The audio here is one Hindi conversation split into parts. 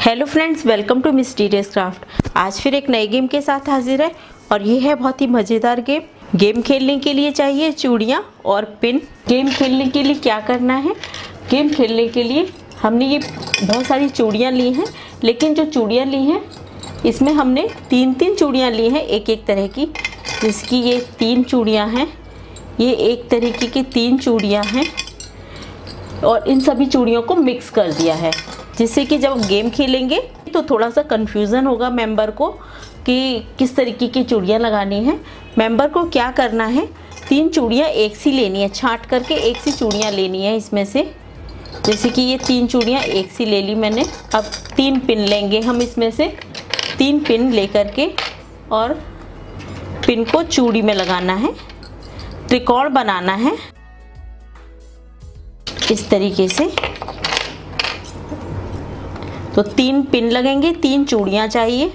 Hello friends, welcome to mysterious craft. आज फिर एक नए गेम के साथ हाजिर है और ये है बहुत ही मज़ेदार गेम खेलने के लिए चाहिए चूड़ियाँ और पिन। गेम खेलने के लिए क्या करना है, गेम खेलने के लिए हमने ये बहुत सारी चूड़ियाँ ली हैं, लेकिन जो चूड़ियाँ ली हैं इसमें हमने तीन चूड़ियाँ ली हैं एक एक तरह की। जिसकी ये 3 चूड़ियाँ हैं, ये एक तरीके की 3 चूड़ियाँ हैं और इन सभी चूड़ियों को मिक्स कर दिया है, जिससे कि जब गेम खेलेंगे तो थोड़ा सा कन्फ्यूज़न होगा मेंबर को कि किस तरीके की चूड़ियाँ लगानी है। मेंबर को क्या करना है, 3 चूड़ियाँ एक सी लेनी है, छांट करके एक सी चूड़ियाँ लेनी है इसमें से। जैसे कि ये 3 चूड़ियाँ एक सी ले ली मैंने। अब 3 पिन लेंगे हम इसमें से, 3 पिन लेकर के और पिन को चूड़ी में लगाना है, त्रिकोण बनाना है इस तरीके से। तो 3 पिन लगेंगे, 3 चूड़ियाँ चाहिए।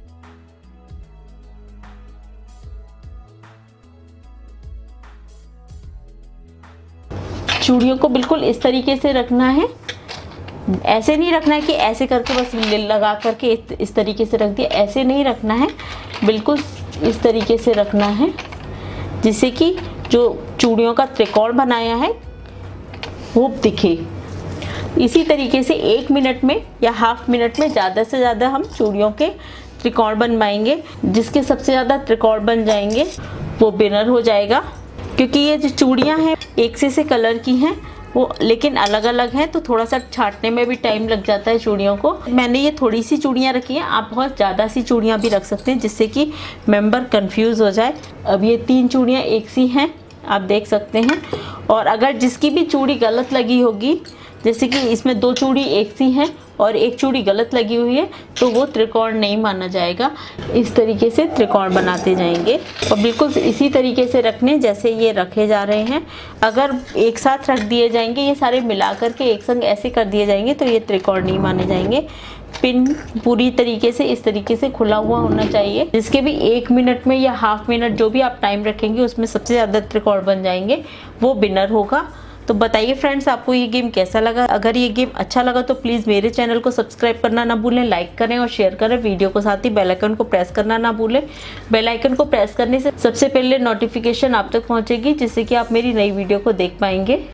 चूड़ियों को बिल्कुल इस तरीके से रखना है, ऐसे नहीं रखना है कि ऐसे करके बस लगा करके इस तरीके से रख दिया, ऐसे नहीं रखना है, बिल्कुल इस तरीके से रखना है, जिससे कि जो चूड़ियों का त्रिकोण बनाया है वो दिखे। इसी तरीके से 1 मिनट में या हाफ मिनट में ज़्यादा से ज़्यादा हम चूड़ियों के त्रिकोण बनवाएंगे। जिसके सबसे ज़्यादा त्रिकोण बन जाएंगे वो विनर हो जाएगा। क्योंकि ये जो चूड़ियाँ हैं एक से कलर की हैं, वो लेकिन अलग अलग हैं, तो थोड़ा सा छांटने में भी टाइम लग जाता है चूड़ियों को। मैंने ये थोड़ी सी चूड़ियाँ रखी हैं, आप बहुत ज़्यादा सी चूड़ियाँ भी रख सकते हैं, जिससे कि मेंबर कंफ्यूज हो जाए। अब ये 3 चूड़ियाँ एक सी हैं, आप देख सकते हैं। और अगर जिसकी भी चूड़ी गलत लगी होगी, जैसे कि इसमें 2 चूड़ी एक सी हैं और एक चूड़ी गलत लगी हुई है, तो वो त्रिकोण नहीं माना जाएगा। इस तरीके से त्रिकोण बनाते जाएंगे और बिल्कुल इसी तरीके से रखने जैसे ये रखे जा रहे हैं। अगर एक साथ रख दिए जाएंगे, ये सारे मिला करके एक संग ऐसे कर दिए जाएंगे, तो ये त्रिकोण नहीं माने जाएंगे। पिन पूरी तरीके से इस तरीके से खुला हुआ होना चाहिए, जिसके भी 1 मिनट में या हाफ मिनट जो भी आप टाइम रखेंगे उसमें सबसे ज़्यादा त्रिकोण बन जाएंगे, वो विनर होगा। तो बताइए फ्रेंड्स, आपको ये गेम कैसा लगा। अगर ये गेम अच्छा लगा तो प्लीज़ मेरे चैनल को सब्सक्राइब करना ना भूलें, लाइक करें और शेयर करें वीडियो को, साथ ही बेल आइकन को प्रेस करना ना भूलें। बेल आइकन को प्रेस करने से सबसे पहले नोटिफिकेशन आप तक पहुंचेगी, जिससे कि आप मेरी नई वीडियो को देख पाएंगे।